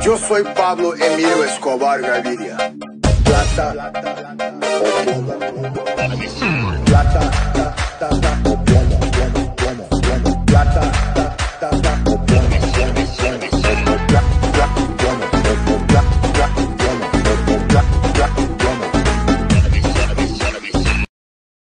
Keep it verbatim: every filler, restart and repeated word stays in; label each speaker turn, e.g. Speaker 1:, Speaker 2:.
Speaker 1: Yo soy Pablo Emilio Escobar Gaviria. Plata, o plomo. Plata, ta, ta, ta, o plomo, plomo, plomo, plomo. Plata, ta, ta, ta, o plomo.